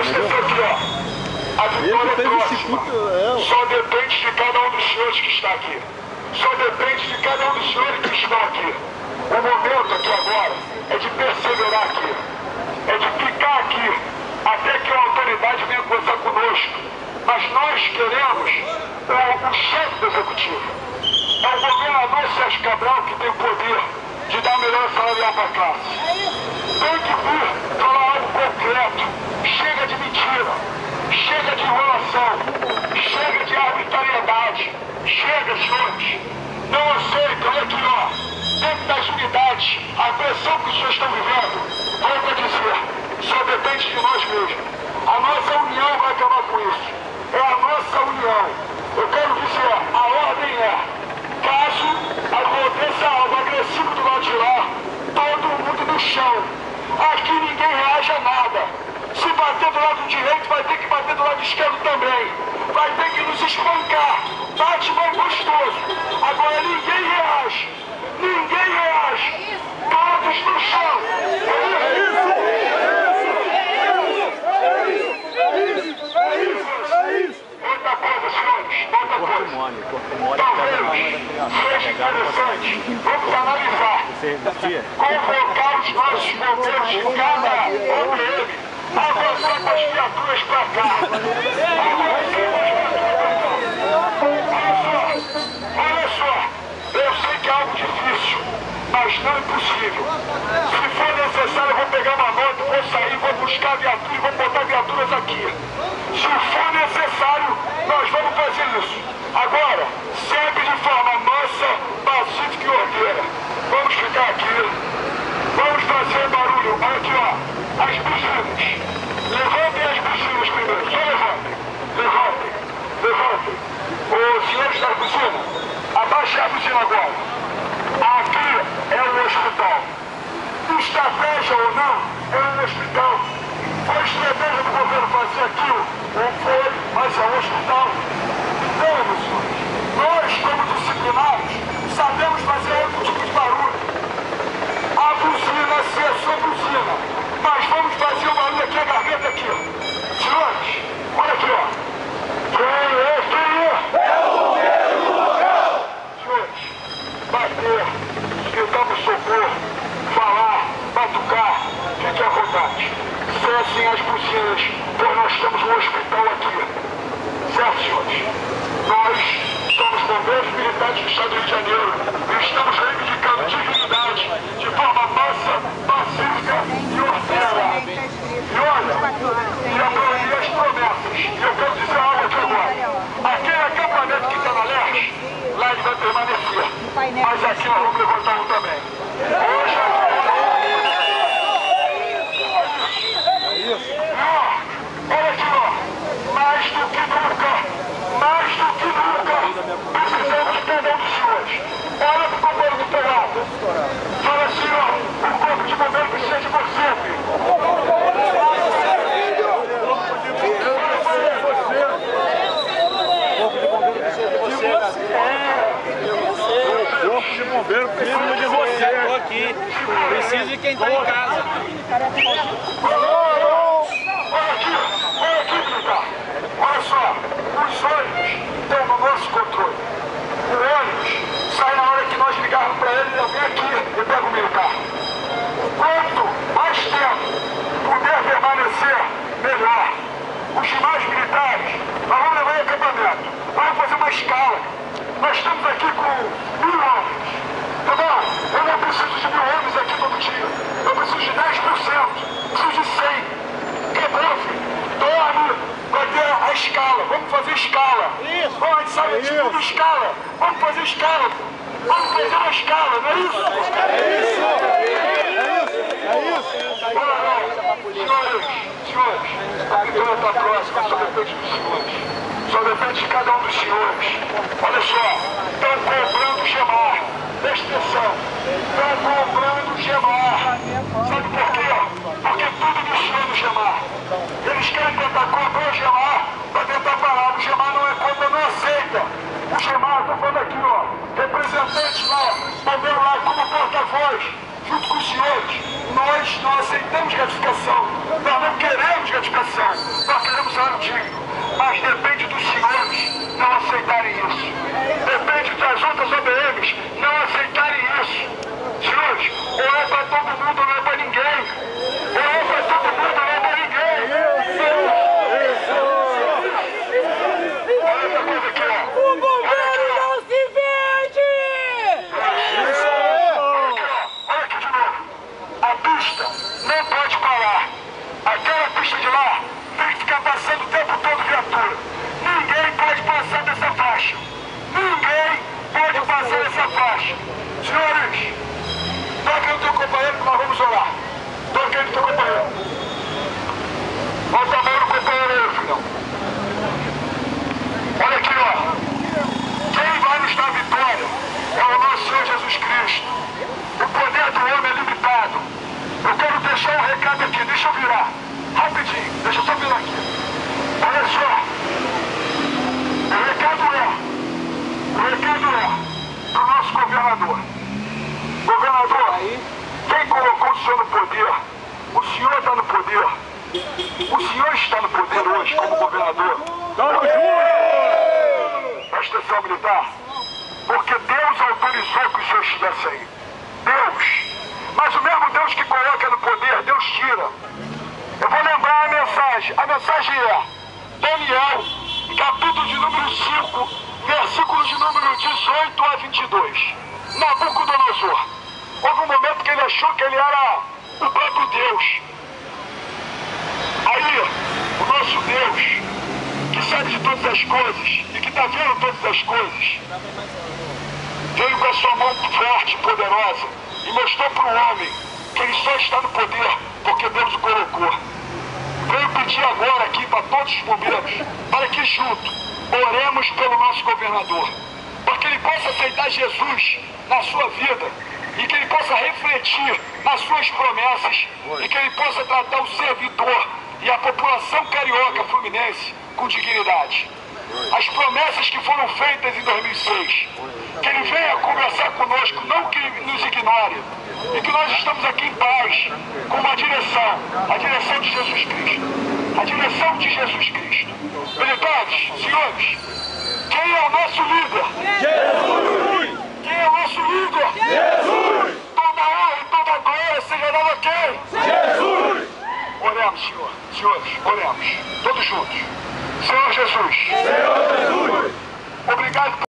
atenção aqui, ó. A vitória próxima só depende de cada um dos senhores que está aqui. Só depende de cada um dos senhores que estão aqui. O momento aqui agora é de perseverar aqui. É de ficar aqui até que a autoridade venha conversar conosco. Mas nós queremos o chefe do executivo. É o governador Sérgio Cabral que tem o poder de dar melhor salarial para a classe. Tem que vir falar algo concreto. Chega de mentira. Chega de enrolação. Chega de arbitrariedade. Chega, senhores. Não aceita, olha aqui, ó. Dentro das unidades, a pressão que os senhores estão vivendo, volto a dizer, só depende de nós mesmos. A nossa união vai acabar com isso. É a nossa união. Eu quero dizer, a ordem é, caso aconteça algo agressivo do lado de lá, todo mundo no chão. Aqui ninguém reage a nada. Se bater do lado direito, vai ter que bater do lado esquerdo também. Vai ter que nos espancar. Bate mais gostoso. Agora ninguém reage. Ninguém reage. Todos no chão. Outra coisa, senhores. Outra coisa. Talvez seja interessante. Vamos analisar. Convocar os nossos bombeiros de cada OPM. Avançar com as viaturas pra cá. Olha só, eu sei que é algo difícil, mas não é impossível. Se for necessário, eu vou pegar uma moto, vou sair, vou buscar viaturas e vou botar viaturas aqui. Se for necessário, nós vamos fazer isso. Agora, sempre de forma mansa, pacífica e ordeira. Vamos ficar aqui. Vamos fazer barulho. Olha aqui, ó. As buzinas. Levantem as buzinas primeiro. Só levantem. Levantem. Levantem. Os senhores da buzina, abaixe a buzina agora. Aqui é o hospital. Estratégia ou não, é um hospital. Foi estratégia do governo fazer aquilo? Ou foi, mas é um hospital. Então, meus senhores, nós, como disciplinados, sabemos fazer outro tipo de barulho. A buzina ser só buzina. Mas vamos fazer o barulho aqui, a garganta aqui. Senhores, olha aqui, ó. Quem é? É o governo local! Senhores, bater, gritar por socorro, falar, batucar, fique à vontade. Cessem as buzinas, pois nós temos um hospital aqui. Certo, senhores? Nós somos bombeiros militares do Estado do Rio de Janeiro e estamos reivindicando dignidade de forma mansa, pacífica e ordeira. E olha, e as promessas. E eu quero dizer algo aqui agora. Aquele acampamento que está na leste, lá ele vai permanecer. Mas aqui nós vamos levantar um também. Hoje olha aqui, ó. Mais do que nunca, precisamos de cada um dos senhores. Olha pro companheiro do teu lado. Fala assim, ó, o corpo de bombeiro precisa de você, filho. O corpo de bombeiro precisa de você. Estou aqui. Preciso de quem está em casa. Olha aqui, militar. Olha só, os ônibus estão no nosso controle. O ônibus sai na hora que nós ligarmos para ele, eu venho aqui e pego o militar. Quanto mais tempo puder permanecer, melhor. Os demais militares, nós vamos levar em acampamento. Vamos fazer uma escala. Nós estamos aqui com 1000 homens. Tá bom? Eu não preciso de 1000 homens aqui todo dia. Eu preciso de 10%. Preciso de 100. Quebrou, filho. Dorme. Vai ter a escala. Vamos fazer escala. Isso. Bom, a gente sabe de tudo escala. Vamos fazer escala. Vamos fazer uma escala, não é isso? É isso. Senhores, a vitória está próxima, só depende dos senhores. Só depende de cada um dos senhores. Olha só, estão comprando o Gemar. Presta atenção. Estão comprando o Gemar. Sabe por quê? Porque tudo iniciou no Gemar. Eles querem tentar comprar o Gemar para tentar parar. O Gemar não é contra, não aceita. O Gemar, estou falando aqui, ó, representantes lá, bombeiro lá como porta-voz, junto com os senhores. Nós não aceitamos gratificação. Nós não queremos gratificação. de lá tem que ficar passando o tempo todo viatura. Ninguém pode passar dessa faixa. Ninguém pode passar dessa faixa. Senhores, toque no teu companheiro que nós vamos orar. Toque no teu companheiro. Bota a mão no companheiro aí, filhão. Olha aqui, ó. Quem vai nos dar vitória é o nosso Senhor Jesus Cristo. O poder do homem é limitado. Eu quero deixar um recado aqui, deixa eu virar. Rapidinho, deixa eu só virar aqui. Olha só. O recado é pro nosso governador. Governador, quem colocou o senhor no poder? O senhor está no poder. O senhor está no poder hoje como governador. Presta atenção, militar. Porque Deus autorizou que o senhor estivesse aí. Deus. Mas o mesmo Deus que coloca no poder, Deus tira. Eu vou lembrar a mensagem. A mensagem é Daniel, capítulo de número 5, versículo de número 18 a 22. Nabucodonosor. Houve um momento que ele achou que ele era o próprio Deus. Aí, o nosso Deus, que sabe de todas as coisas e que está vendo todas as coisas, veio com a sua mão forte e poderosa e mostrou para o homem que ele só está no poder porque Deus o colocou. Venho pedir agora aqui para todos os bombeiros, para que junto oremos pelo nosso governador, para que ele possa aceitar Jesus na sua vida e que ele possa refletir nas suas promessas e que ele possa tratar o servidor e a população carioca fluminense com dignidade. As promessas que foram feitas em 2006, que ele venha conversar conosco, não que nos ignore, e que nós estamos aqui em paz, com uma direção, a direção de Jesus Cristo. A direção de Jesus Cristo. Militares, senhores, quem é o nosso líder? Jesus! Quem é o nosso líder? Jesus! Toda honra e toda glória seja dada a quem? Jesus! Oremos, Senhor. Senhores, oremos. Todos juntos. Senhor Jesus. Senhor Jesus. Obrigado.